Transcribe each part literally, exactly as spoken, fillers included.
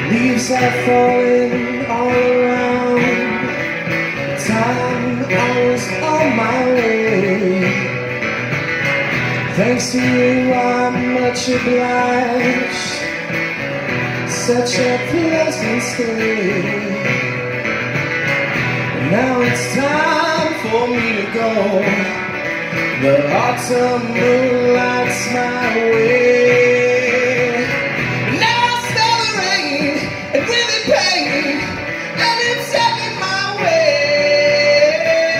Leaves are falling all around. Time I was on my way. Thanks to you I'm much obliged. Such a pleasant stay. Now it's time for me to go. The autumn moon lights my way. Now I smell the rain and with it pain, and it's heading my way.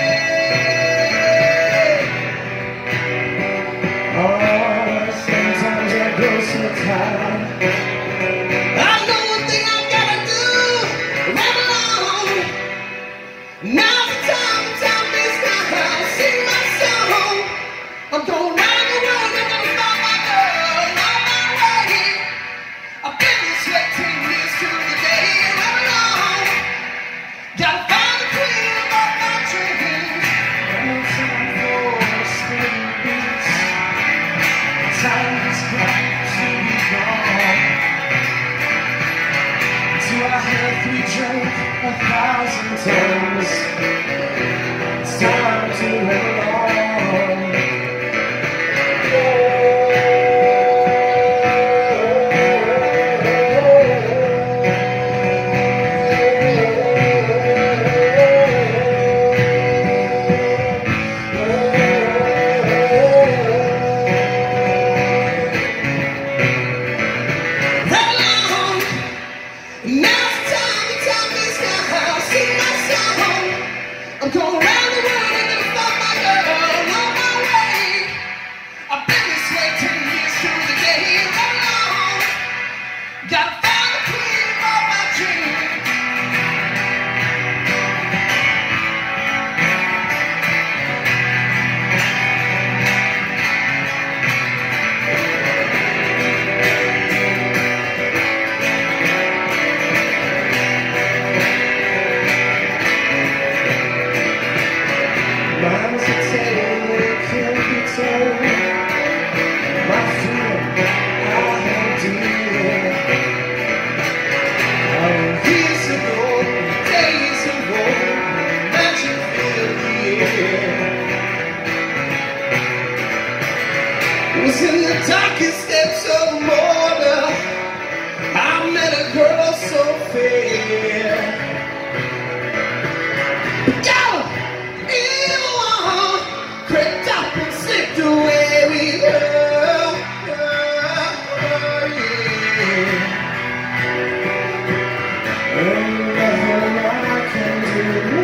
Oh, sometimes I go so tired. I know one thing I gotta do. Ramble on. Now the time to tell me now. Sing my song. I'm going round the world and I'm gonna find my girl on my way. I've been this way ten years to the day. Ramble on. Gotta find the queen of all my dreams. No time for steady beats. Time is got to be gone. So I have we drank a thousand times. It's time to ramble on. I'm going round the world and gonna find my girl on my way. I've been this way ten years to the day. Ramble on. Gotta find the queen of all my dreams. Mine's a tale that can't be told. My freedom, I have dear. Oh, years ago, days of old, magic filled the air. It was in the darkest depths of mortar I met a girl so fair. Crept up and slipped away with her, her, her, yeah. And nothing I can do.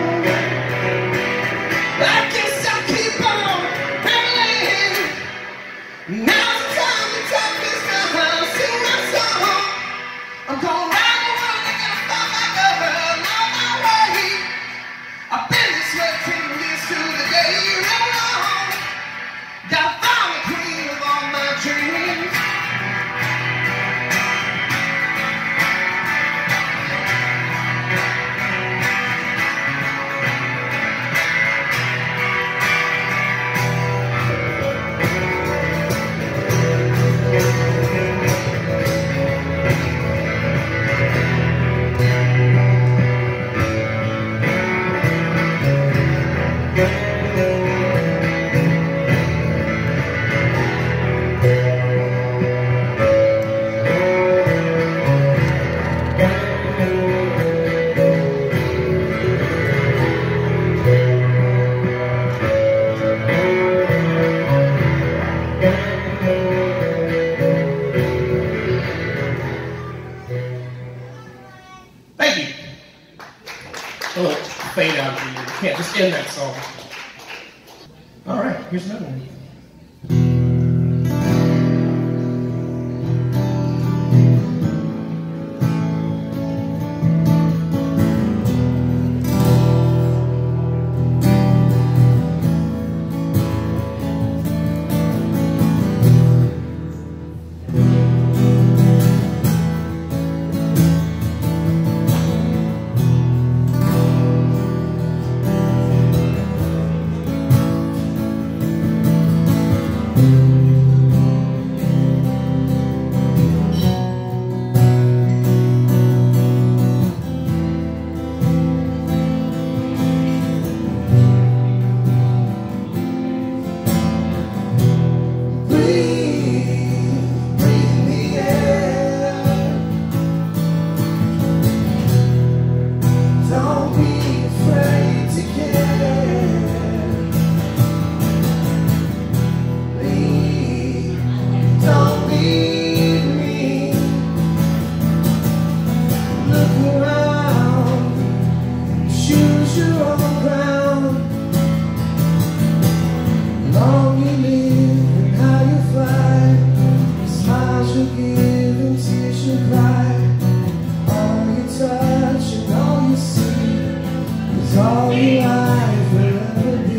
I guess I'll keep on rambling. Now's the time to talk this now. Sing my song. I'm going round the world and gonna find my girl on my way. I've been this way ten years to the day. Gotta find the queen of all my dreams. Thank you. Oh, fade out here. You can't just end that song. All right, here's another one. around. Choose your own ground. Long you live and how you fly. Smiles you give and tears you cry. All you touch and all you see is all your life will ever be.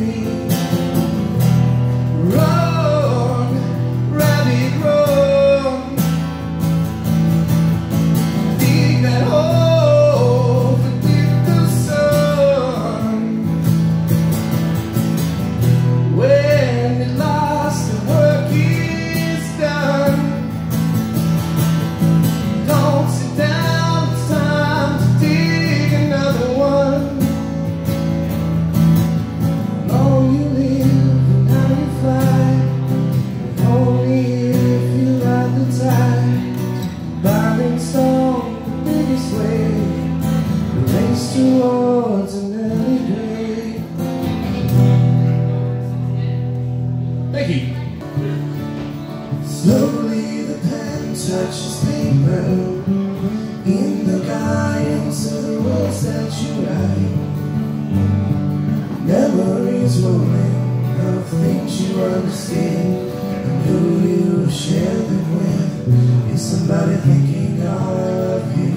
Run, rabbit, run. Dig that hole beneath the sun. When at last the work is done, don't sit down, it's time to dig another one. Long you live and how you fly, only if you ride the tide. Binding song, the biggest wave, the race towards an early grave. Thank you. Slowly the pen touches paper in the guidance of the words that you write. Memories rolling of things you understand and who you share them with. Is somebody thinking of you?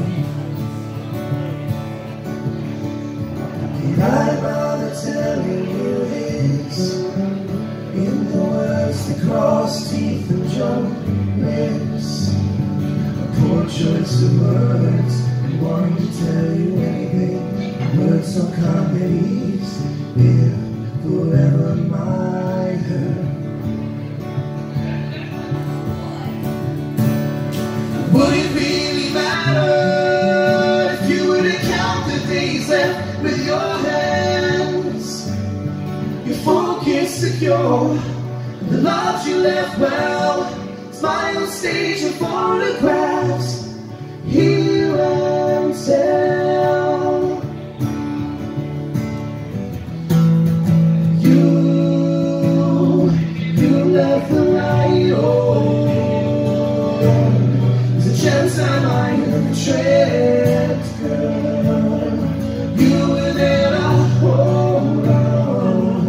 Did I bother telling you this? In the words that cross teeth and jump lips, a poor choice of words, and wanting to tell you anything. Words don't come at ease if forever might hurt. Would it really matter if you were to count the days left with your hands? Your focus secure, the lives you left well. Smile stage of photographs, hear and tell. You, you left the light on. There's a chance I might have betrayed, girl. You were there to hold on.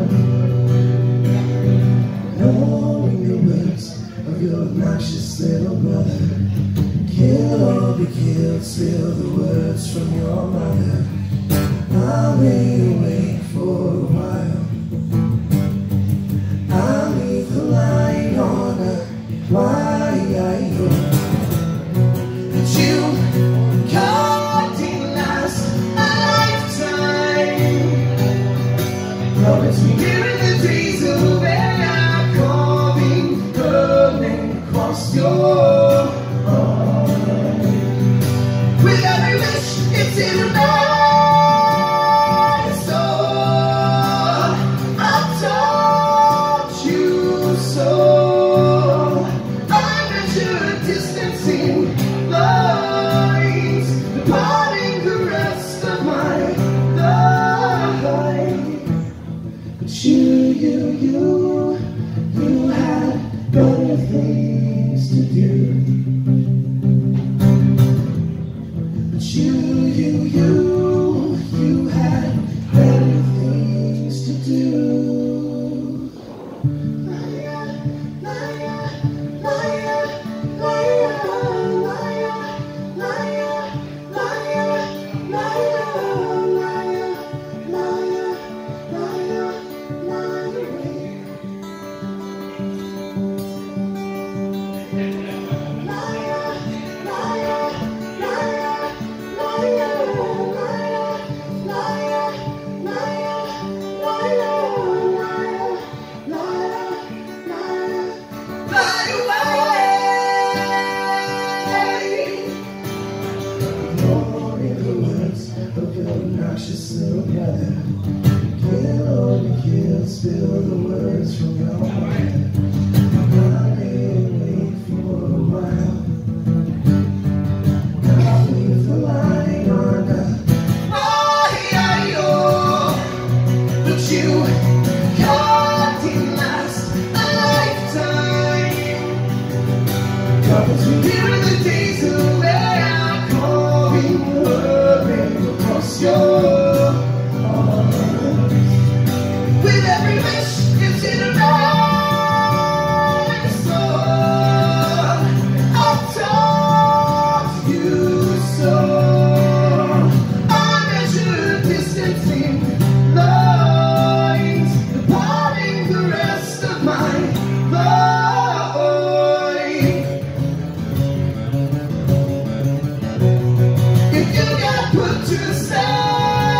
Knowing the words of your obnoxious little brother. Kill or be killed, spill the words from your mother. I'll lay awake for a while. I'll leave the light on a wire. That you can't last a lifetime. Promise me here in the days of where I'm coming, burning across your heart. With every wish, it's in the night. So I taught you so. I measure distancing lines, departing the rest of my life. But you, you, you, you had better things to do. But you, you, you, you had better things to do. Liar, liar, liar, liar, liar, liar, liar, liar, liar, liar, liar, liar, obnoxious little brother. Kill or be killed, spill the words from your mind. I'll lay awake for a while. I'll leave the light on the fire. But you can't last a lifetime. Cause we're here in the days of where I'm calling. cross your arms. With every wish into the night, so I'll talk to you so. I measure distancing lines, departing the rest of my life. If you got put to the side,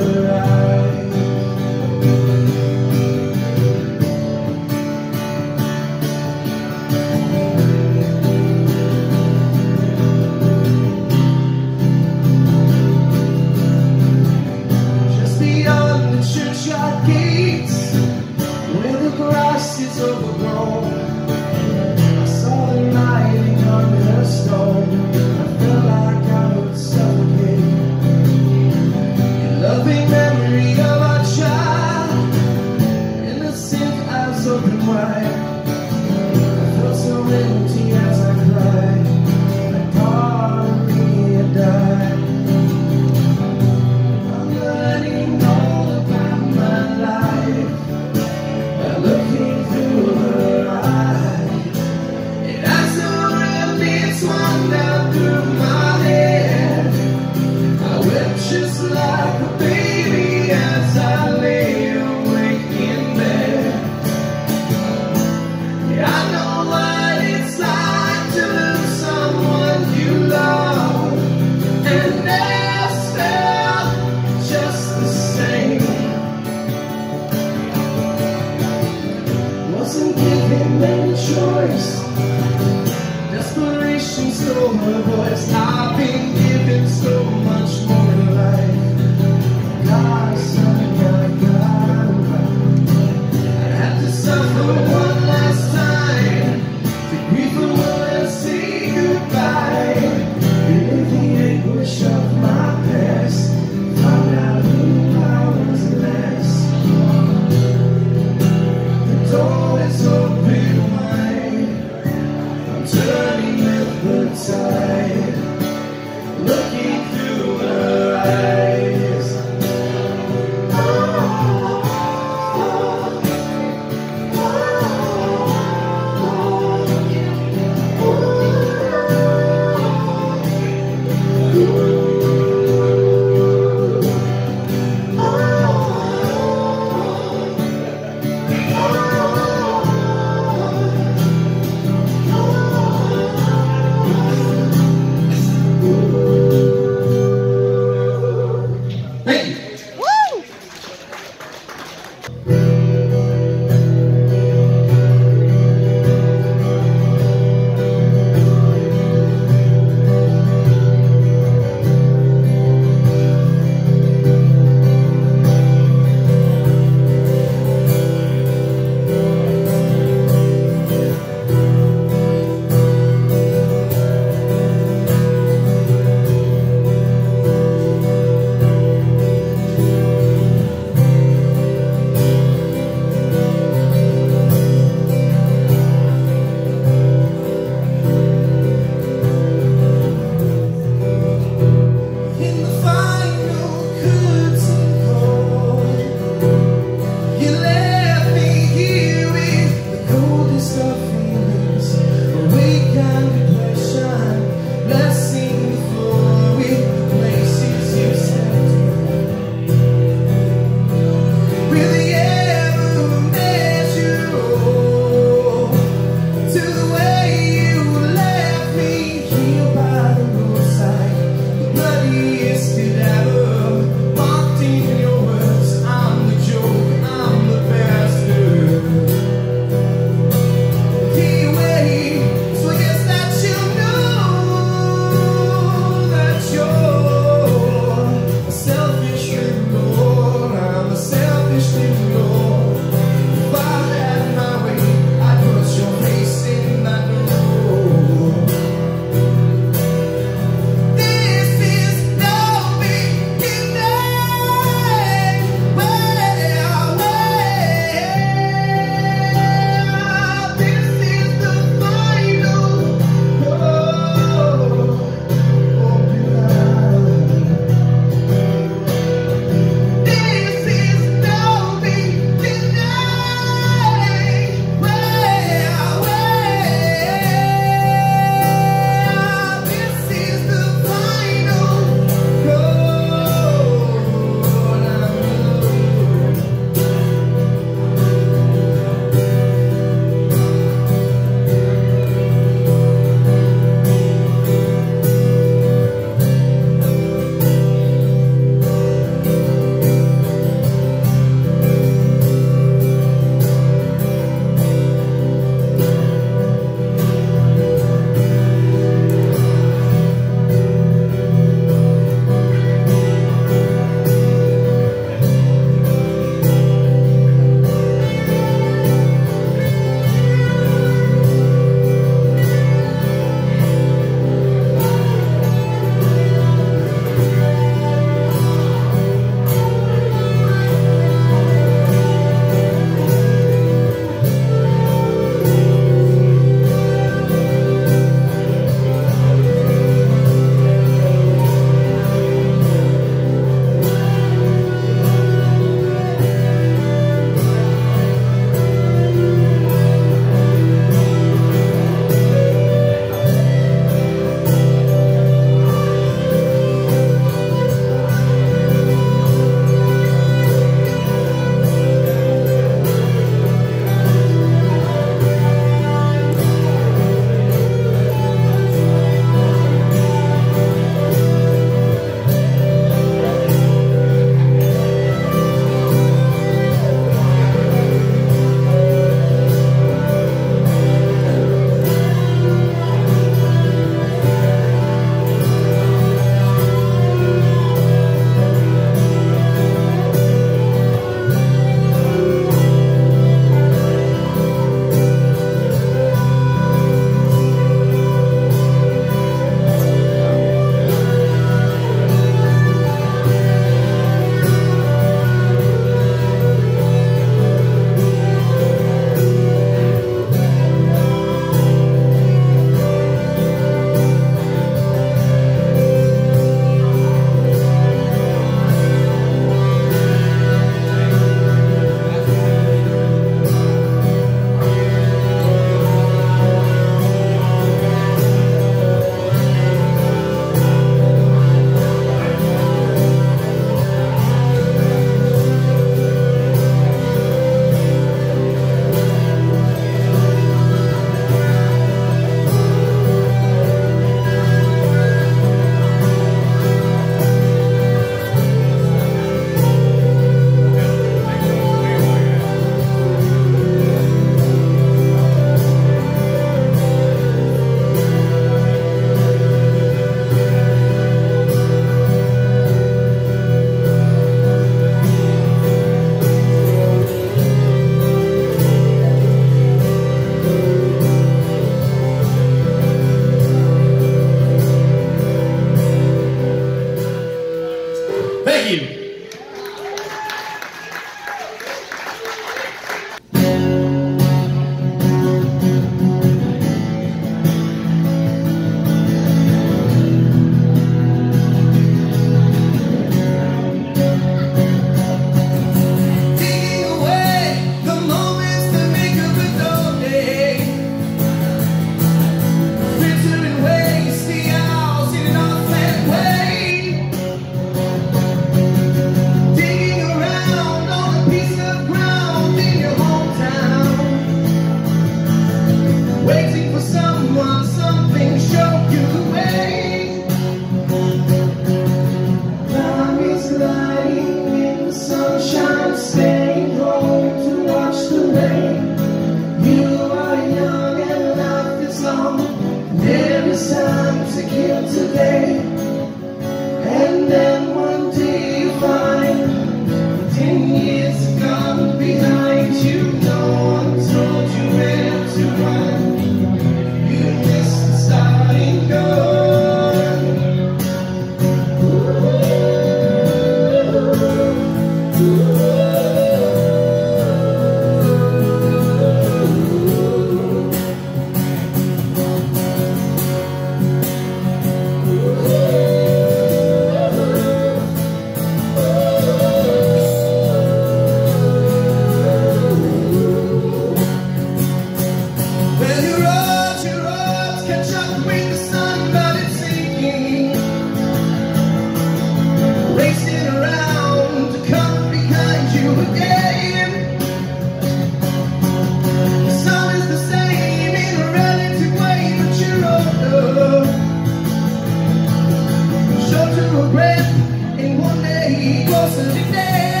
short to a breath, and one day he goes to be dead.